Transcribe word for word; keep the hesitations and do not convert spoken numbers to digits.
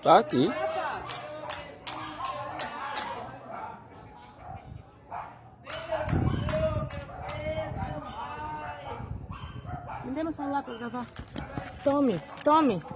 Tá aqui. Me dê meu celular pra eu gravar. Tome, tome.